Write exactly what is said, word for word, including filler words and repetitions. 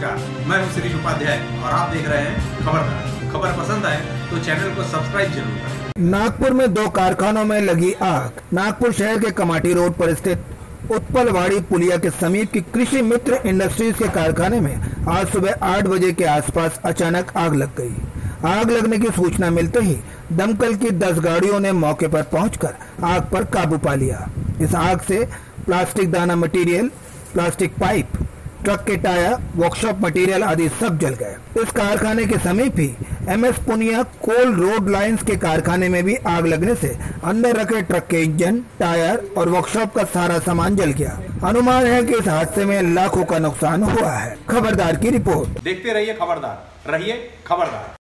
नमस्कार, मैं हूं शिरीष उपाध्याय और आप देख रहे हैं खबरदार। खबर पसंद आए तो चैनल को सब्सक्राइब जरूर करें। नागपुर में दो कारखानों में लगी आग। नागपुर शहर के कमाटी रोड पर स्थित उत्पलवाड़ी पुलिया के समीप की कृषि मित्र इंडस्ट्रीज के कारखाने में आज सुबह आठ बजे के आसपास अचानक आग लग गई। आग लगने की सूचना मिलते ही दमकल की दस गाड़ियों ने मौके पर पहुंचकर आग पर काबू पा लिया। इस आग से प्लास्टिक दाना मटेरियल, प्लास्टिक पाइप, ट्रक के टायर, वर्कशॉप मटेरियल आदि सब जल गए। इस कारखाने के समीप ही M S Punia coal road lines के कारखाने में भी आग लगने से अंदर रखे ट्रक के इंजन, टायर और वर्कशॉप का सारा सामान जल गया। अनुमान है कि इस हादसे में लाखों का नुकसान हुआ है। खबरदार की रिपोर्ट। देखते रहिए खबरदार, रहिए खबरदार।